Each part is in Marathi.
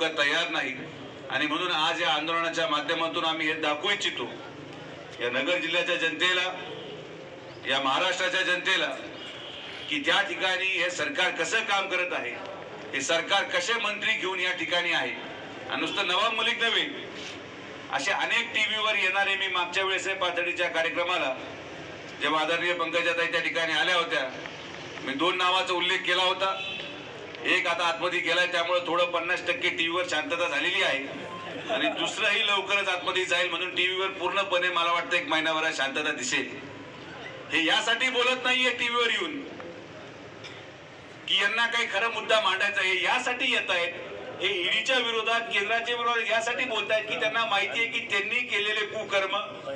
तयार नाही। आणि म्हणून आज या आंदोलनाच्या माध्यमातून आम्ही हे दाखवू इच्छितो या नगर जिल्ह्याच्या जनतेला, या महाराष्ट्राच्या जनतेला, की त्या ठिकाणी हे सरकार कसं काम करत आहे, हे सरकार कसे मंत्री घेऊन या ठिकाणी आहे। आणि नुसतं नवाब मलिक नव्हे, असे अनेक टीव्हीवर येणारे, मी मागच्या वेळेस पातळीच्या कार्यक्रमाला जेव्हा आदरणीय पंकजाताई त्या ठिकाणी आल्या होत्या, मी 2 नावाचा उल्लेख केला होता। एक आता आतमध्ये गेलाय, त्यामुळे थोडं 50% टीव्हीवर शांतता झालेली आहे, आणि दुसरंही लवकरच आतमध्ये जाईल, म्हणून टीव्हीवर पूर्णपणे मला वाटतं 1 महिनाभरात शांतता दिसेल। हे यासाठी बोलत नाहीये टीव्हीवर येऊन की यांना काही खरा मुद्दा मांडायचा आहे, यासाठी येत आहेत। हे ईडीच्या विरोधात, केंद्राच्या विरोधात यासाठी बोलतायत की त्यांना माहिती आहे की त्यांनी केलेले कुकर्म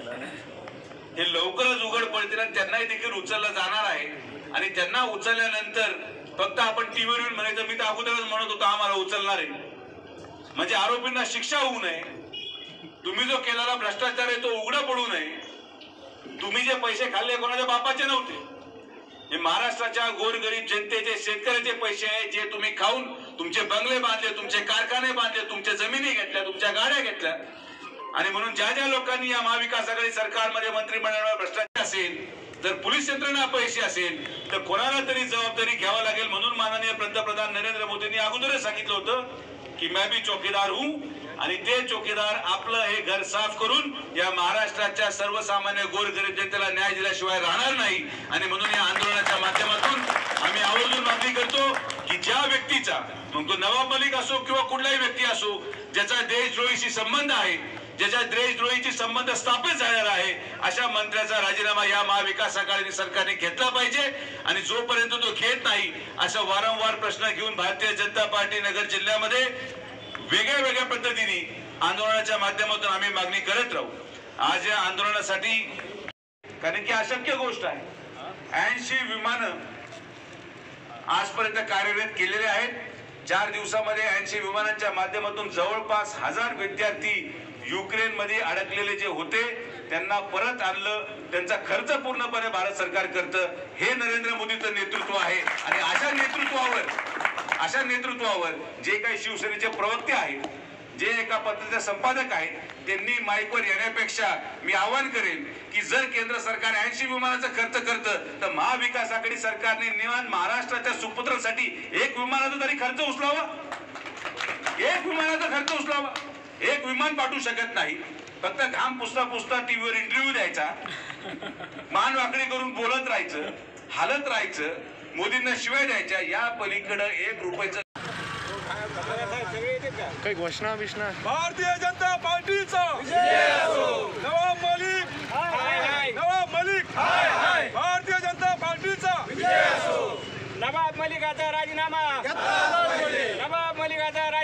हे लवकरच उघड पडतील आणि त्यांनाही देखील उचललं जाणार आहे। आणि त्यांना उचलल्यानंतर फक्त आपण टीव्हीवर येऊन म्हणायचं, मी तर अगोदरच म्हणत होतो आम्हाला उचलणार आहे, म्हणजे आरोपींना शिक्षा होऊ नये, तुम्ही जो केलेला भ्रष्टाचार आहे तो उघडा पडू नये। तुम्ही जे पैसे खाल्ले कोणाच्या बापाचे नव्हते, हे महाराष्ट्राच्या गोरगरीब जनतेचे, शेतकऱ्याचे पैसे आहेत, जे तुम्ही खाऊन तुमचे बंगले बांधले, तुमचे कारखाने बांधले, तुमच्या जमिनी घेतल्या, तुमच्या गाड्या घेतल्या। आणि म्हणून ज्या ज्या लोकांनी या महाविकास आघाडी सरकारमध्ये मंत्रिमंडळावर भ्रष्टाचार असेल, तर पोलीस यंत्रणा अपयशी असेल, तर कोणाला तरी जबाबदारी घ्यावी लागेल। म्हणून माननीय पंतप्रधान नरेंद्र मोदींनी अगोदरच सांगितलं होतं की मैं भी चौकीदार हूं, आणि ते चौकीदार आपलं हे घर साफ करून या महाराष्ट्राच्या सर्वसामान्य गोरगरीब जनतेला न्याय दिल्याशिवाय राहणार नाही। आणि म्हणून या आंदोलनाच्या माध्यमातून आम्ही आवर्जून मागणी करतो की ज्या व्यक्तीचा, मग तो नवाब मलिक असो किंवा कुठलाही व्यक्ती असो, ज्याचा देशद्रोहीशी संबंध आहे, ज्याच्या देशद्रोहीची संबंध स्थापित झालेला आहे, अशा मंत्र्याचा राजीनामा या महाविकास आघाडी सरकारने घेतला पाहिजे। आणि जोपर्यंत तो घेत नाही, असं वारंवार प्रश्न घेऊन भारतीय जनता पार्टी नगर जिल्ह्यामध्ये वेगळ्या वेगळ्या पद्धतीने आंदोलनाच्या माध्यमातून आम्ही मागणी करत राहू। आज या आंदोलनासाठी, कारण की अशक्य गोष्ट आहे, 80 विमानं आजपर्यंत कार्यरत केलेले आहेत। 4 दिवसामध्ये 80 विमानांच्या माध्यमातून जवळपास 1000 विद्यार्थी युक्रेन मध्ये अडकलेले जे होते त्यांना परत आणलं, त्यांचा खर्च पूर्णपणे भारत सरकार करतं। हे नरेंद्र मोदींचं नेतृत्व आहे। आणि अशा नेतृत्वावर जे काही शिवसेनेचे प्रवक्ते आहेत, जे एका पत्रिकेचे संपादक आहेत, त्यांनी माईकवर येण्यापेक्षा मी आवाहन करेन की जर केंद्र सरकार 80 विमानाचा खर्च करतं, तर महाविकास आघाडी सरकारने निवांत महाराष्ट्राच्या सुपुत्रांसाठी 1 विमानाचा तरी खर्च उचलावा, 1 विमानाचा खर्च उचलावा। 1 विमान पाठवू शकत नाही, फक्त घाम पुसता पुसता टीव्हीवर इंटरव्ह्यू द्यायचा, मान वाकडी करून बोलत राहायचं, हालत राहायचं, मोदींना शिवाय द्यायच्या, या पलीकडे 1 रुपयाचं काही घोषणा विषणा। भारतीय जनता पार्टीचा नवाब मलिक, नवाब मलिक, भारतीय जनता पार्टीचा नवाब मलिकाचा राजीनामा, नवाब मलिकाचा